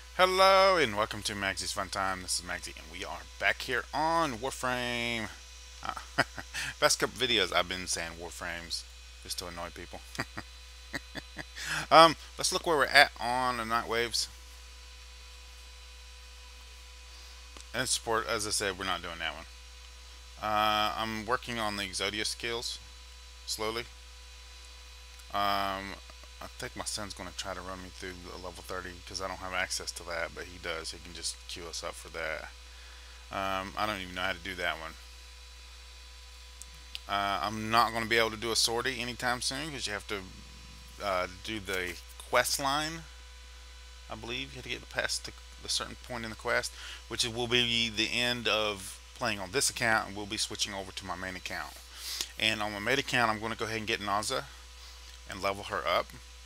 Hello and welcome to Magsy's Fun Time. This is Magsy and we are back here on Warframe. Uh, Past couple videos I've been saying Warframes just to annoy people. Let's look where we're at on the Night Waves. And support, as I said, we're not doing that one. I'm working on the Exodia skills slowly. I think my son's going to try to run me through the level 30 because I don't have access to that, but he does. He can just queue us up for that. I don't even know how to do that one. I'm not going to be able to do a sortie anytime soon because you have to do the quest line. I believe you have to get past the certain point in the quest, which will be the end of playing on this account, and we'll be switching over to my main account. And on my main account, I'm going to go ahead and get Naza and level her up.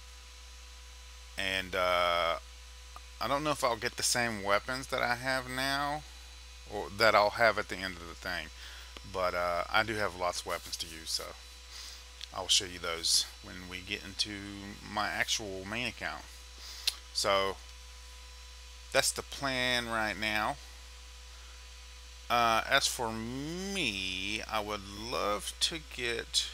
And I don't know if I'll get the same weapons that I have now, or that I'll have at the end of the thing. But I do have lots of weapons to use, so I'll show you those when we get into my actual main account. So that's the plan right now. As for me, I would love to get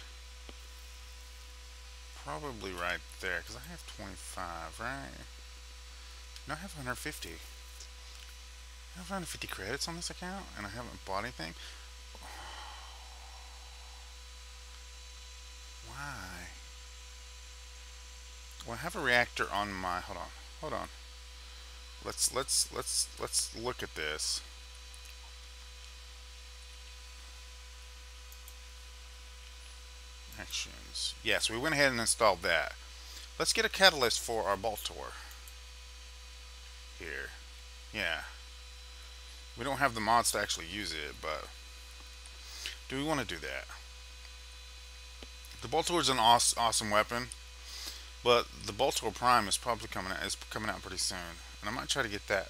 probably right there because I have 25, right? No, I have 150. I have 150 credits on this account and I haven't bought anything. Why? Well, I have a reactor on my. Hold on. Let's look at this. Actions. Yes, we went ahead and installed that. Let's get a catalyst for our Baltor here. Yeah, we don't have the mods to actually use it, but do we want to do that? The Baltor is an awesome weapon, but the Baltor Prime is probably coming out pretty soon, and I might try to get that.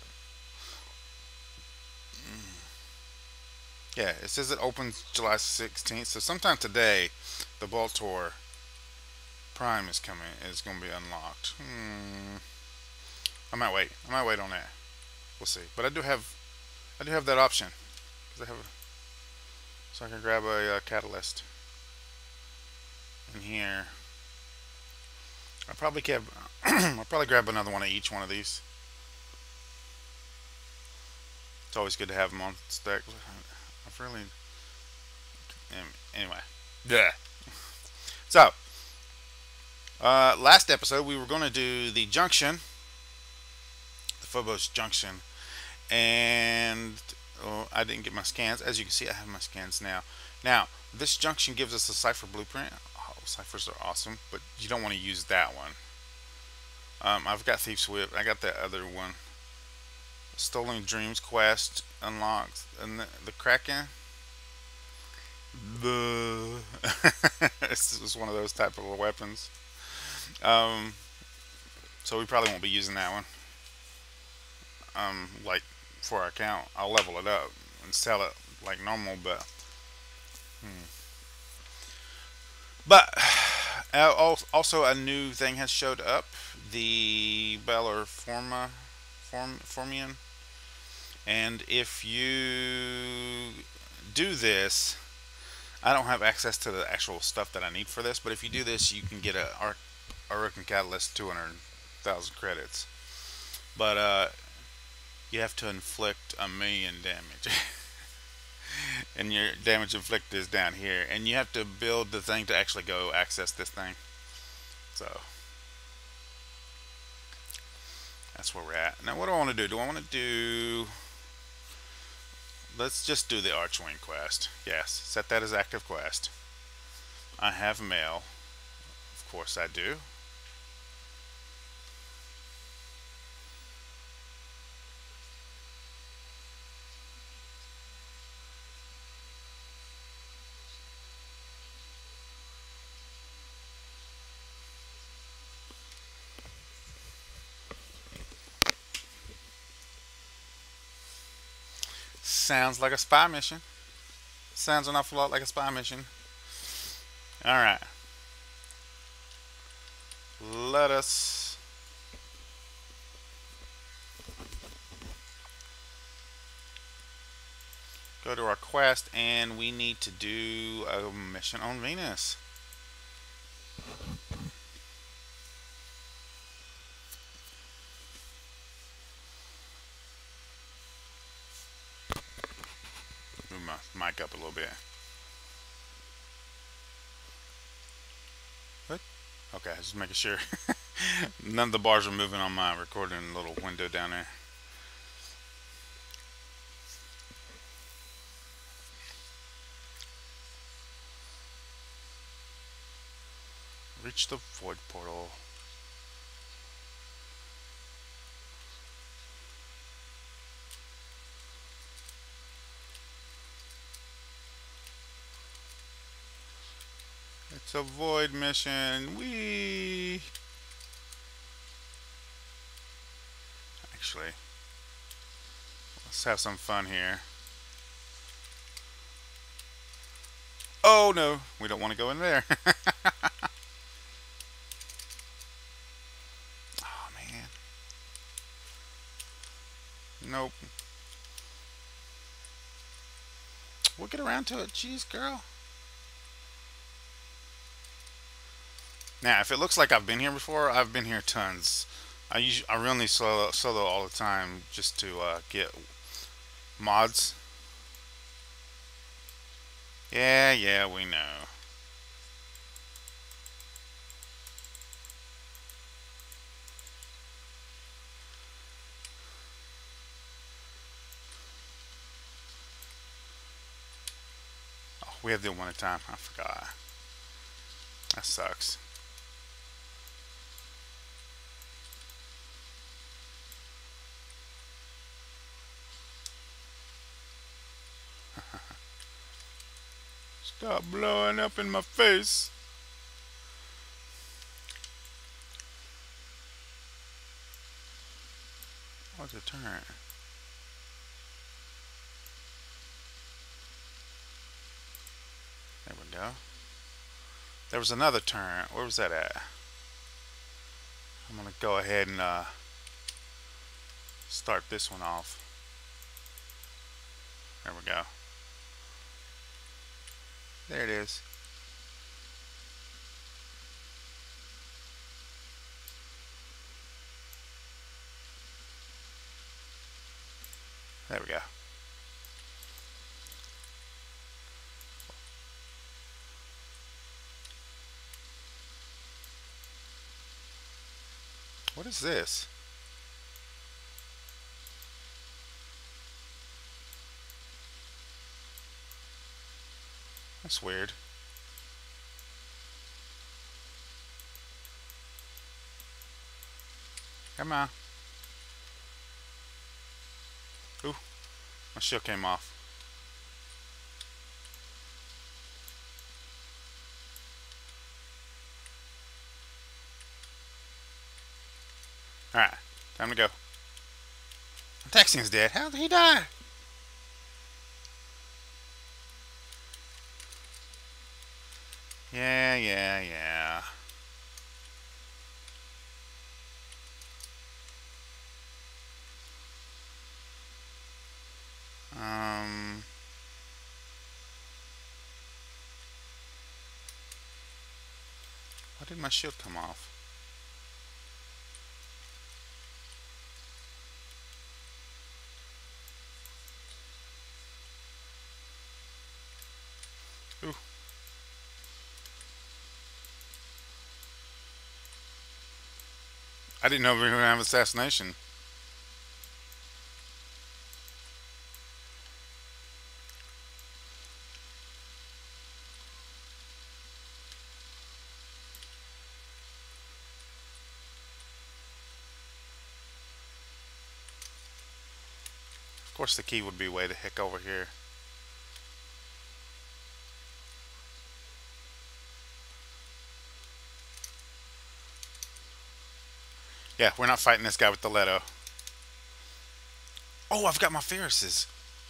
Yeah, it says it opens July 16th, so sometime today, the Baltor Prime is going to be unlocked. I might wait. I might wait on that. We'll see. But I do have that option because I have so I can grab a catalyst in here. I probably can. I'll probably grab another one of each one of these. It's always good to have them on stack. I've really. Anyway. Yeah. So, last episode we were going to do the junction, the Phobos junction, and I didn't get my scans. As you can see, I have my scans now. Now, this junction gives us a cipher blueprint. Oh, ciphers are awesome, but you don't want to use that one. I've got Thief's Whip. I got that other one. Stolen Dreams quest unlocked, and the Kraken. The this is one of those type of weapons. Um, so we probably won't be using that one. Like for our account, I'll level it up and sell it like normal, but hmm. But also a new thing has showed up: the Bellar Formian, and if you do this, I don't have access to the actual stuff that I need for this, but if you do this, you can get a Arrokan Catalyst 200,000 credits. But you have to inflict 1,000,000 damage. And your damage inflicted is down here. And you have to build the thing to actually go access this thing. So, that's where we're at. Now, what do I want to do? Do I want to do... Let's just do the Archwing quest. Yes, set that as active quest. I have mail. Of course I do. Sounds like a spy mission. Sounds an awful lot like a spy mission. Alright. Let us go to our quest, and we need to do a mission on Venus. Move my mic up a little bit. What? Okay, just making sure. None of the bars are moving on my recording little window down there. Reach the void portal. It's a void mission. Whee! Actually, let's have some fun here. Oh no, we don't want to go in there. Oh man. Nope. We'll get around to it. Jeez, girl. Now, if it looks like I've been here before, I've been here tons. I really solo all the time just to get mods. Yeah, we know. Oh, we have the one at a time. I forgot. That sucks. Stop blowing up in my face. What's a turn? There we go. There was another turn. Where was that at? I'm gonna go ahead and start this one off. There we go. There it is. There we go. What is this? That's weird. Come on. Ooh, my shield came off. Alright, time to go. Texian's dead. How did he die? Yeah. Why did my shield come off? Ooh. I didn't know we were gonna have assassination. Of course the key would be way the heck over here. Yeah, we're not fighting this guy with the Leto. Oh, I've got my Ferrises.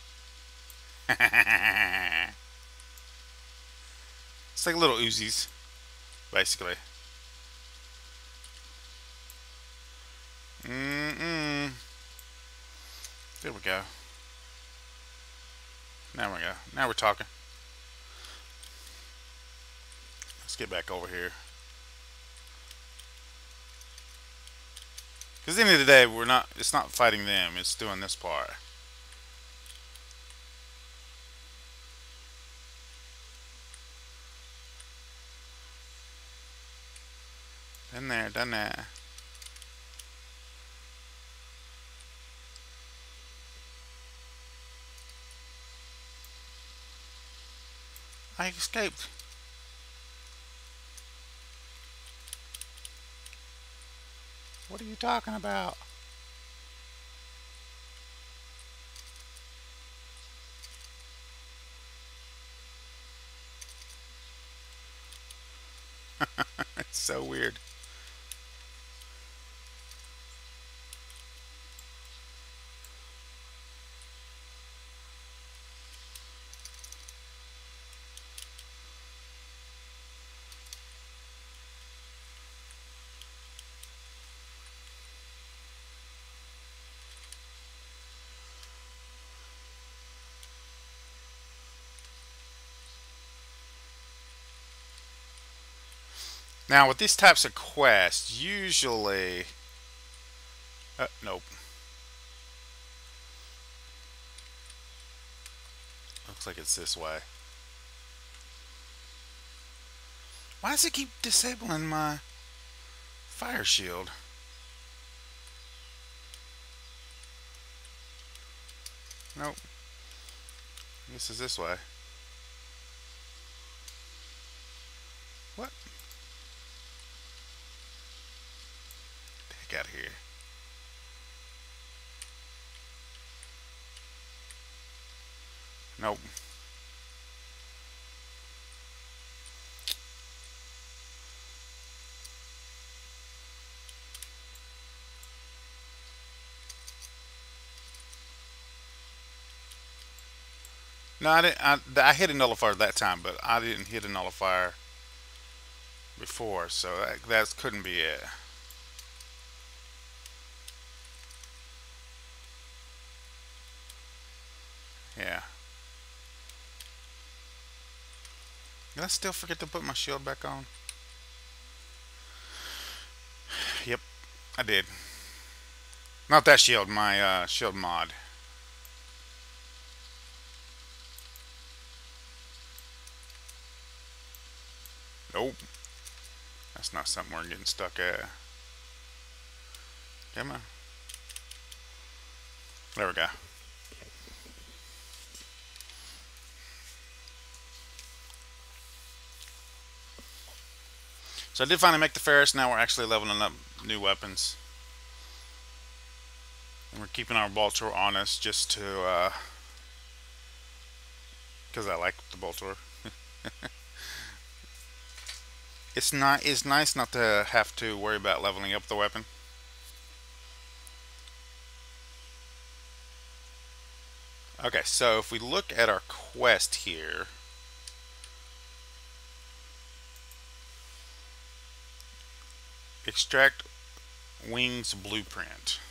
It's like little Uzis, basically. There we go. There we go. Now we're talking. Let's get back over here. Because at the end of the day, we're not. It's not fighting them. It's doing this part. Done there. Done there. I escaped. What are you talking about? It's so weird. Now, with these types of quests, usually... nope. Looks like it's this way. Why does it keep disabling my fire shield? Nope. This is this way. What? Get the heck out of here. Nope. No, I didn't. I hit a nullifier that time, but I didn't hit a nullifier before, so that couldn't be it. Yeah. Did I still forget to put my shield back on? Yep, I did. Not that shield, my shield mod. Nope. That's not something we're getting stuck at. Come on. There we go. So I did finally make the Ferris. Now we're actually leveling up new weapons. And we're keeping our Boltor on us just to, because I like the Boltor. It's nice not to have to worry about leveling up the weapon. Okay, so if we look at our quest here, extract Wings blueprint.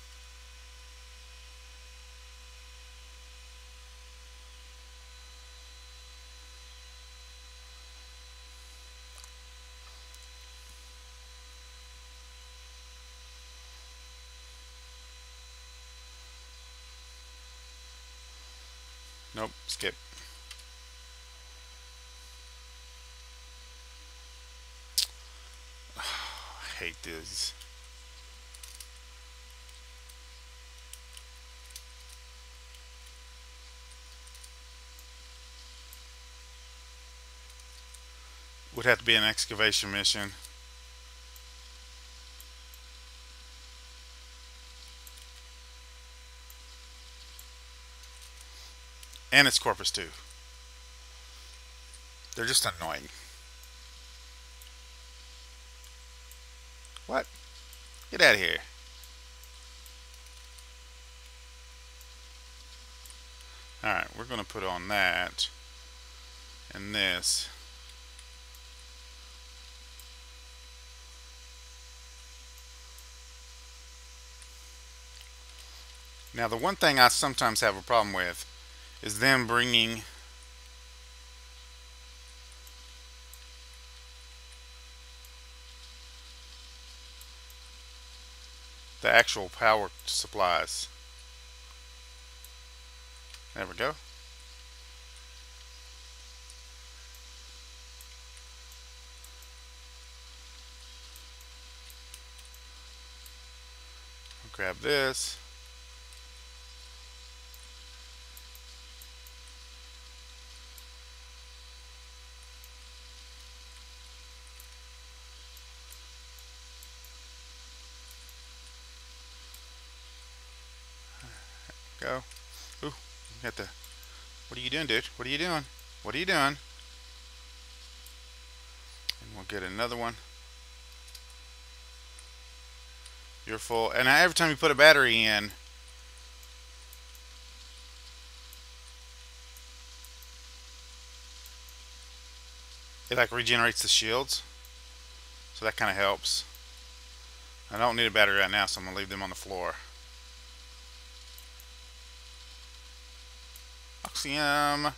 Nope, skip. I hate this. Would have to be an excavation mission. And it's Corpus too. They're just annoying. What? Get out of here. Alright, we're going to put on that and this. Now the one thing I sometimes have a problem with is them bringing the actual power supplies. There we go. Grab this. Go. Ooh, got the. What are you doing, dude? What are you doing? What are you doing? And we'll get another one. You're full. And now every time you put a battery in, it like regenerates the shields. So that kind of helps. I don't need a battery right now, so I'm going to leave them on the floor. Oxium.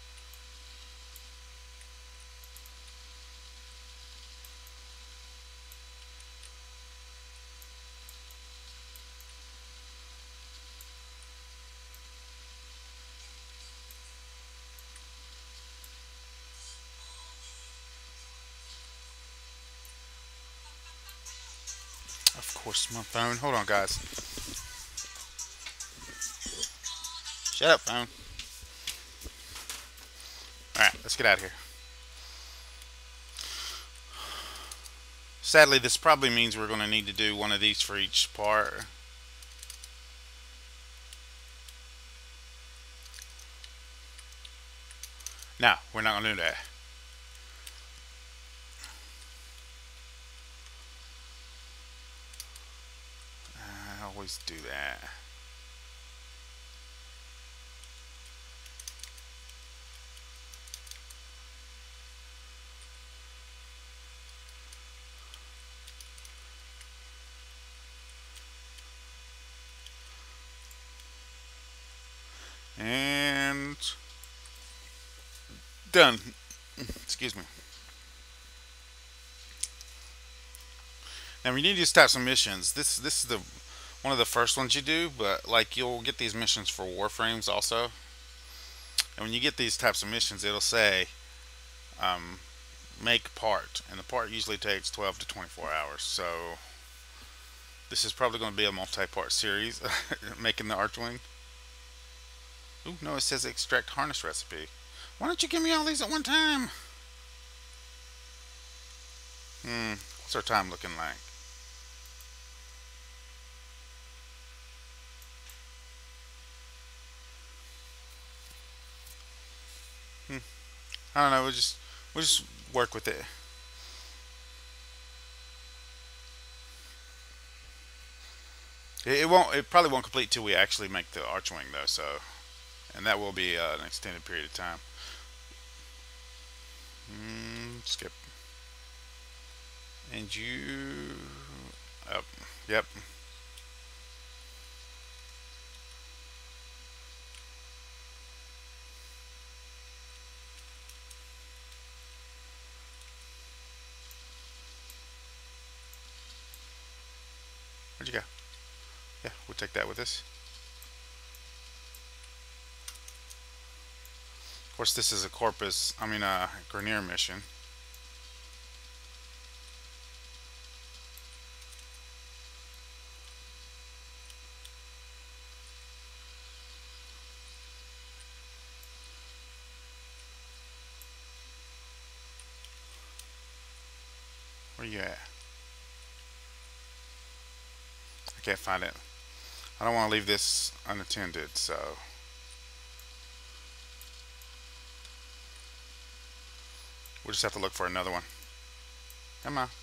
Of course, my phone. Hold on, guys. Shut up, phone. Alright, let's get out of here. Sadly, this probably means we're going to need to do one of these for each part. No, we're not going to do that. I always do that. And done. Excuse me. Now, when you need these types of missions, this is the one of the first ones you do, but like you'll get these missions for Warframes also. And when you get these types of missions, it'll say make part, and the part usually takes 12 to 24 hours. So this is probably going to be a multi-part series, making the Archwing. Ooh, no, it says extract harness recipe. Why don't you give me all these at one time? What's our time looking like? I don't know. We'll just work with it. It won't. It probably won't complete till we actually make the Archwing, though. So, and that will be an extended period of time. Skip. And you. Oh, yep. Where'd you go? Yeah, we'll take that with us. Of course, this is a Grineer mission. Where you at? I can't find it. I don't want to leave this unattended, so. We'll just have to look for another one. Come on.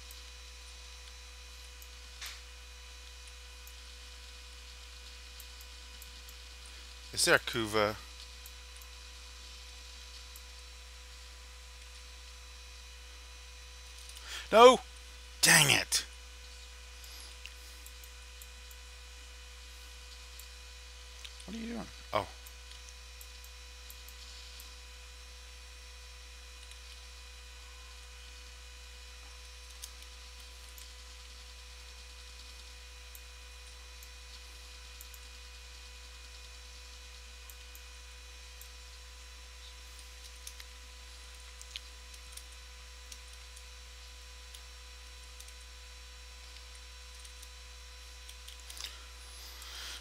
Is there a Kuva? No! Dang it! What are you doing? Oh.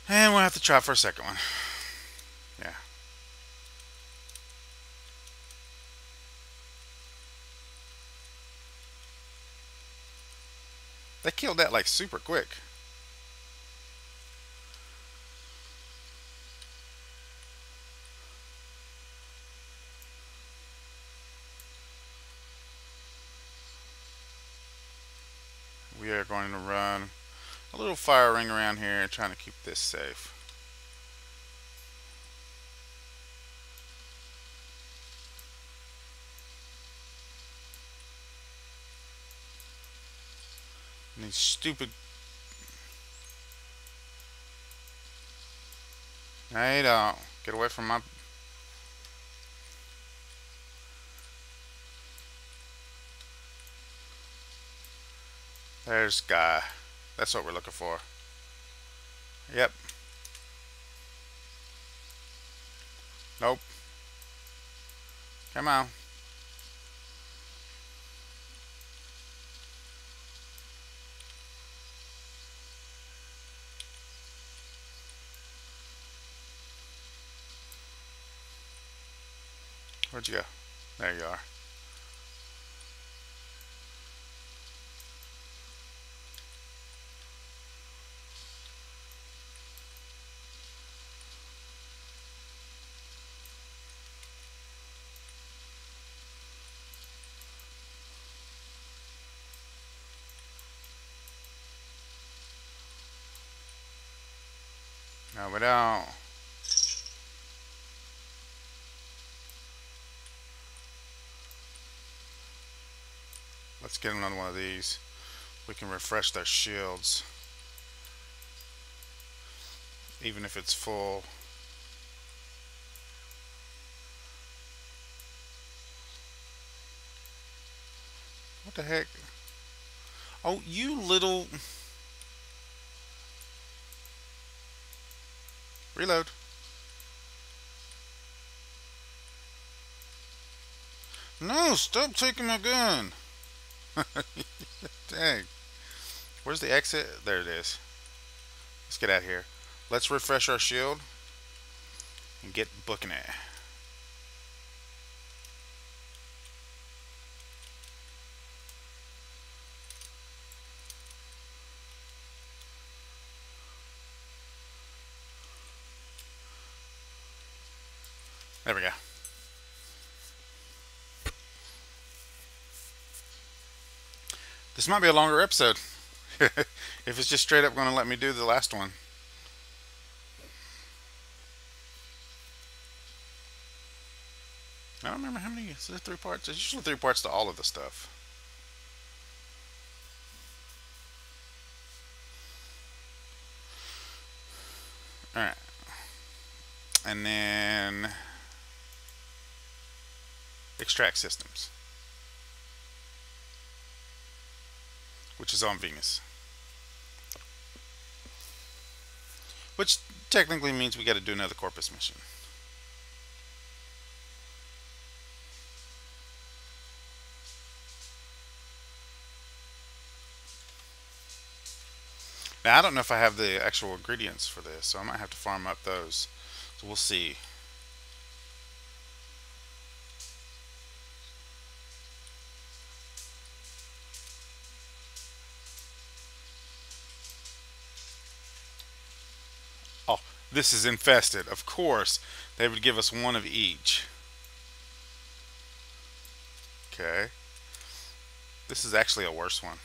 And we'll have to try for a second one. Yeah. They killed that like super quick. We are going to run a little fire ring around here, trying to keep this safe. And these stupid. Hey, don't get away from my. There's guy. That's what we're looking for. Yep. Nope. Come on. Where'd you go? There you are. No, we don't. Let's get another one of these. We can refresh their shields. Even if it's full. What the heck? Oh, you little. Reload. No, stop taking my gun. Dang. Where's the exit? There it is. Let's get out of here. Let's refresh our shield and get booking it. There we go. This might be a longer episode. If it's just straight up going to let me do the last one. I don't remember how many. Is there 3 parts? There's usually 3 parts to all of the stuff. Alright. And then extract systems, which is on Venus. Which technically means we got to do another Corpus mission. Now, I don't know if I have the actual ingredients for this, so I might have to farm up those. So we'll see. Oh, this is infested. Of course, they would give us one of each. Okay. This is actually a worse one.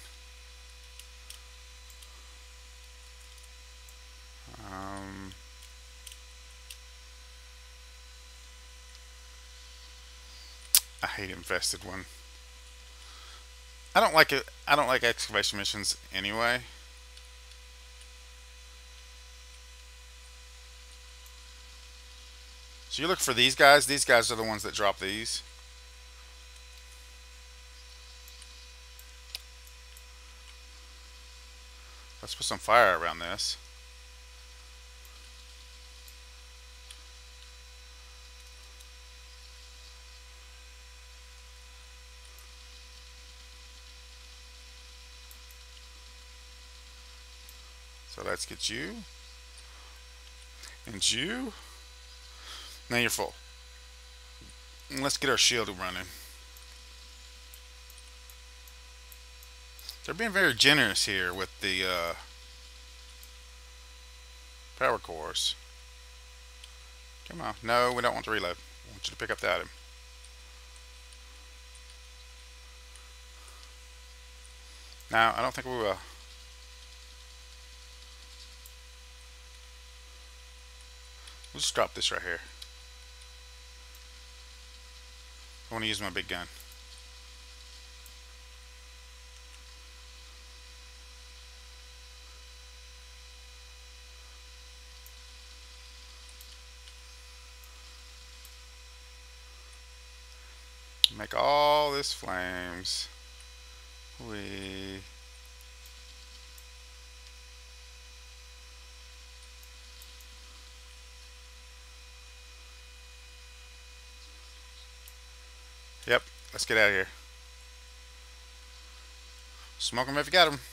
I hate infested one. I don't like it. I don't like excavation missions anyway. So you look for these guys. These guys are the ones that drop these. Let's put some fire around this. So let's get you. And you? Now you're full. Let's get our shield running. They're being very generous here with the power cores. Come on. No, we don't want to reload. I want you to pick up the item. Now, I don't think we will. We'll just drop this right here. I want to use my big gun. Make all this flames. We. Yep, let's get out of here. Smoke them if you got them.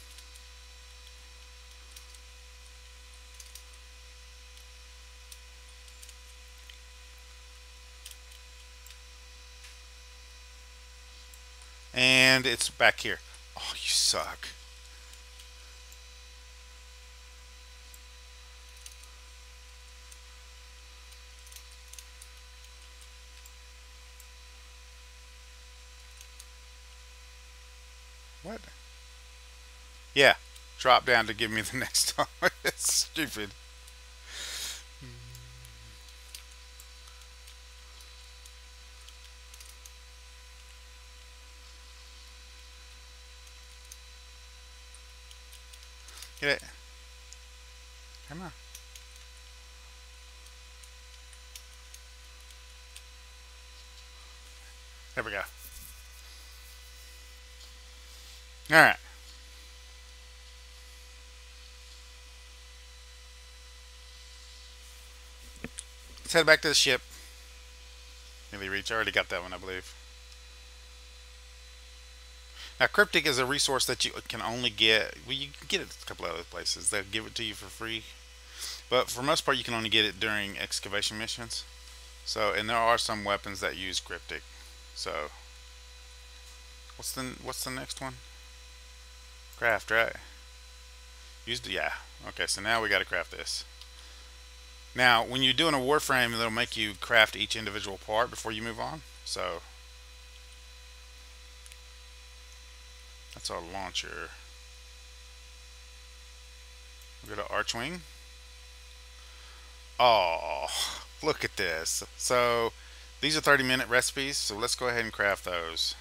And it's back here. Oh, you suck. What? Yeah, drop down to give me the next time. It's stupid. Get it. Come on. There we go. Alright. Let's head back to the ship. Nearly reach. I already got that one, I believe. Now, Cryptic is a resource that you can only get. Well, you can get it a couple other places. They'll give it to you for free. But for most part, you can only get it during excavation missions. So, and there are some weapons that use Cryptic. So, what's the next one? Craft, right? Used to, yeah. Okay, so now we got to craft this. Now, when you're doing a Warframe, it'll make you craft each individual part before you move on. So, that's our launcher. We'll go to Archwing. Oh, look at this. So, these are 30-minute recipes, so let's go ahead and craft those.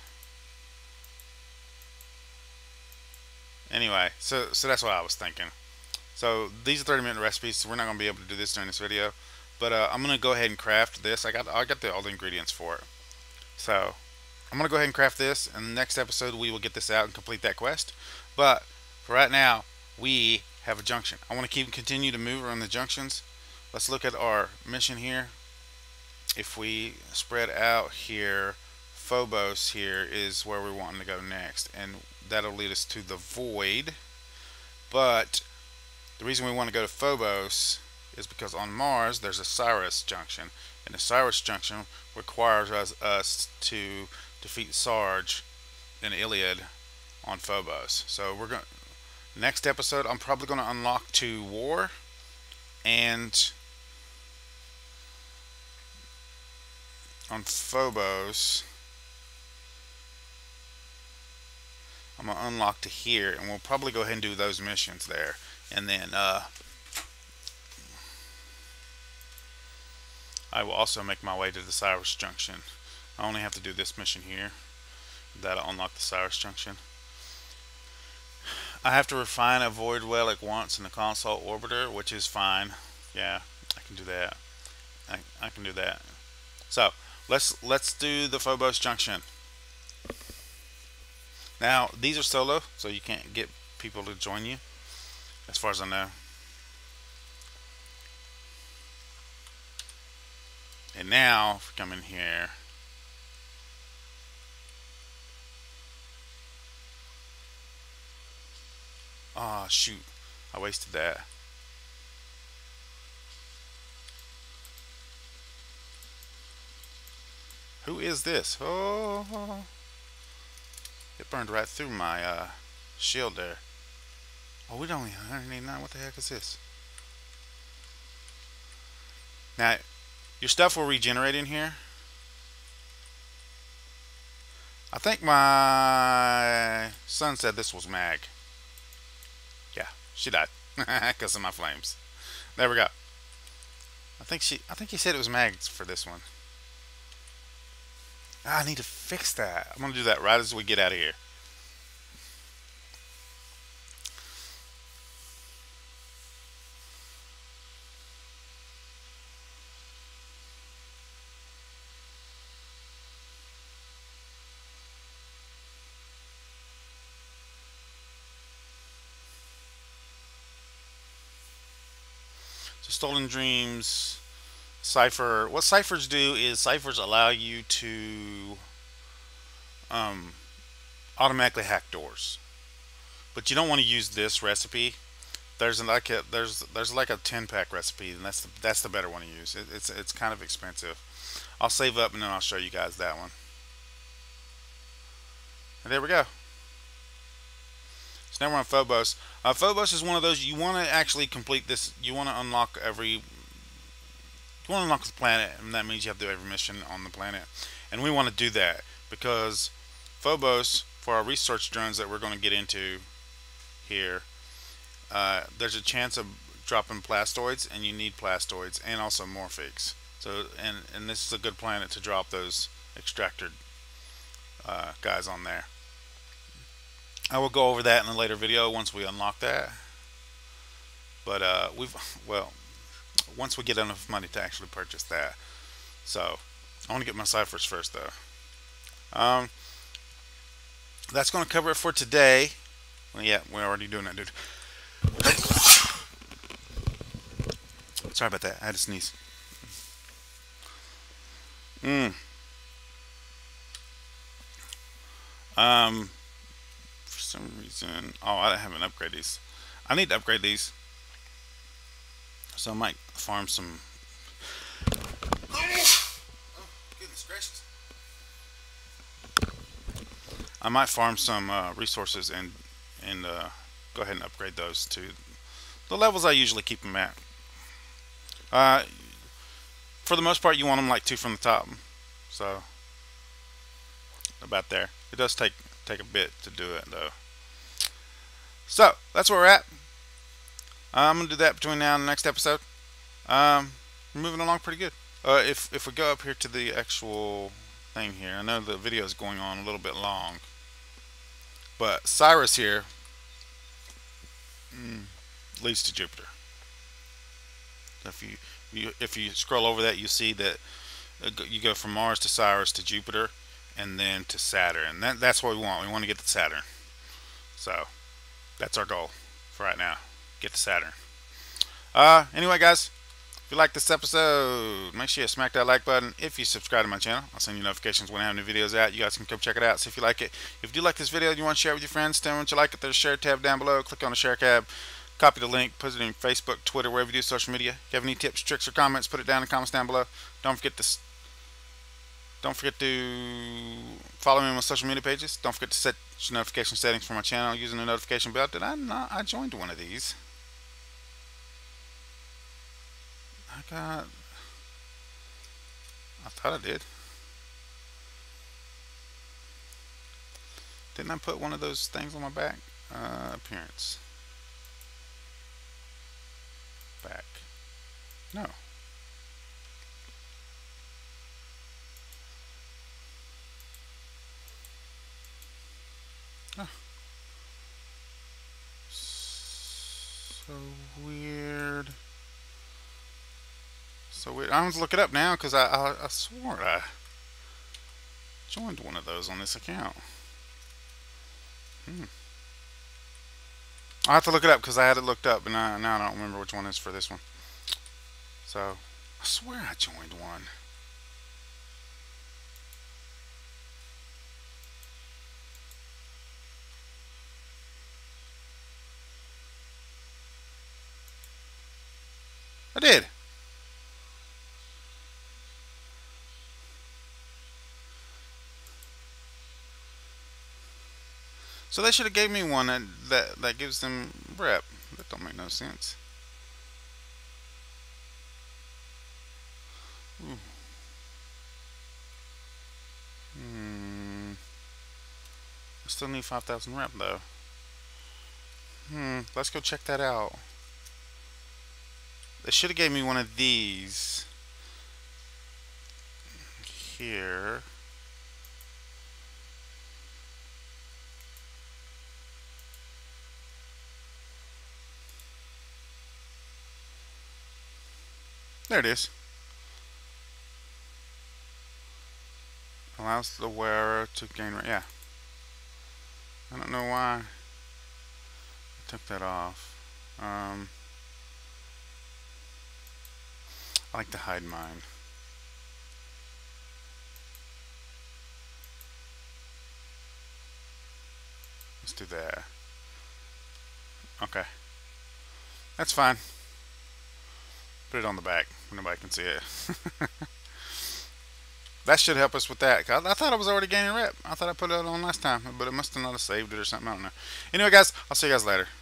Anyway, so that's what I was thinking. So these are 30-minute recipes, so we're not going to be able to do this during this video. But I'm going to go ahead and craft this. I got all the ingredients for it. So I'm going to go ahead and craft this, and the next episode we will get this out and complete that quest. But for right now, we have a junction. I want to continue to move around the junctions. Let's look at our mission here. If we spread out here, Phobos here is where we're wanting to go next, and that'll lead us to the Void. But the reason we want to go to Phobos is because on Mars there's a Sirus junction, and the Sirus junction requires us to defeat Sarge and Iliad on Phobos. So we're going next episode. I'm probably going to unlock 2 War, and on Phobos I'm going to unlock to here, and we'll probably go ahead and do those missions there. And then I will also make my way to the Sirus Junction. I only have to do this mission here. That'll unlock the Sirus Junction. I have to refine a Void Relic once in the Console Orbiter, which is fine. Yeah, I can do that. I can do that. So let's do the Phobos Junction. Now these are solo, so you can't get people to join you, as far as I know. And now if we come in here, oh shoot, I wasted that. Who is this? Oh, it burned right through my shield there. Oh, we don't only 189. What the heck is this? Now, your stuff will regenerate in here. I think my son said this was mag. Yeah, she died because of my flames. There we go. I think he said it was mags for this one. I need to fix that. I'm gonna do that right as we get out of here. So Stolen Dreams, Cypher. What ciphers do is ciphers allow you to um, automatically hack doors, but you don't want to use this recipe. There's like a 10-pack recipe, and that's the better one to use. It's kind of expensive. I'll save up and then I'll show you guys that one. And there we go. So now we're on Phobos. Phobos is one of those you want to actually complete this. You want to unlock the planet, and that means you have to do every mission on the planet. And we want to do that because Phobos, for our research drones that we're going to get into here, there's a chance of dropping plastoids, and you need plastoids and also morphigs. So and this is a good planet to drop those extractor guys on there. I will go over that in a later video once we unlock that. But once we get enough money to actually purchase that. So I want to get my ciphers first though. That's going to cover it for today. Well, yeah, we're already doing that, dude. Sorry about that. I had to sneeze. For some reason, I haven't upgraded these. I need to upgrade these, so I might farm some. Goodness gracious! I might farm some resources and go ahead and upgrade those to the levels I usually keep them at. For the most part, you want them like 2 from the top, so about there. It does take a bit to do it though. So that's where we're at. I'm gonna do that between now and the next episode. We're moving along pretty good. If we go up here to the actual thing here, I know the video is going on a little bit long, but Cyrus here leads to Jupiter. If you scroll over that, you see that you go from Mars to Cyrus to Jupiter and then to Saturn. That's what we want. We want to get to Saturn. So that's our goal for right now. Get to Saturn. Anyway, guys, if you like this episode, make sure you smack that like button. If you subscribe to my channel, I'll send you notifications when I have new videos out. You guys can come check it out. See if you like it. If you do like this video and you want to share it with your friends, tell them what you like it. There's a share tab down below. Click on the share tab. Copy the link, put it in Facebook, Twitter, wherever you do social media. If you have any tips, tricks, or comments, put it down in the comments down below. Don't forget to follow me on my social media pages. Don't forget to set your notification settings for my channel using the notification bell. Did I not? I joined one of these. I thought I did. Didn't I put one of those things on my back? Appearance. Back. No. Oh. So weird. So weird. I'm gonna look it up now because I swore I joined one of those on this account. I'll have to look it up because I had it looked up, and now I don't remember which one is for this one. So, I swear I joined one. I did. So they should have gave me one that gives them rep. That don't make no sense. Ooh. I still need 5,000 rep though. Let's go check that out. They should have gave me one of these here. There it is. Allows the wearer to gain. Yeah. I don't know why I took that off. I like to hide mine. Let's do that. Okay. That's fine. Put it on the back. Nobody can see it. That should help us with that. I thought I was already gaining rep. I thought I put it on last time, but it must have not have saved it or something. I don't know. Anyway, guys, I'll see you guys later.